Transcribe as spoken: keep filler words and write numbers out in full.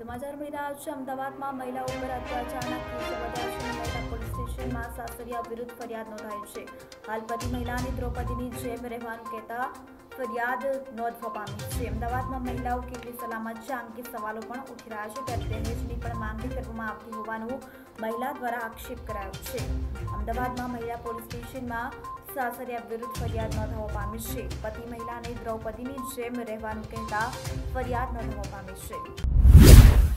સમાચાર મળી રહ્યા છે. અમદાવાદમાં મહિલાઓ પર અત્યાચારના કેસો વધ્યા છે. મહિલા પોલીસ સ્ટેશનમાં સાસરિયા વિરુદ્ધ ફરિયાદ નોંધાઈ છે. હાલ પતિ મહિલાને દ્રૌપદીની જેમ રહેવાનું કહેતા ફરિયાદ નોંધવા પામી છે. અમદાવાદમાં મહિલાઓ કેટલી સલામત છે આ અંગે સવાલો પણ ઉઠી રહ્યા છે. ત્યારે દહેજની પણ માંગણી કરવામાં આવતી હોવાનું મહિલા દ્વારા આક્ષેપ કરાયો છે. અમદાવાદમાં મહિલા પોલીસ સ્ટેશનમાં સાસરિયા વિરુદ્ધ ફરિયાદ નોંધવા પામી છે. પતિ મહિલાને દ્રૌપદીની જેમ રહેવાનું કહેતા ફરિયાદ નોંધવા પામી છે.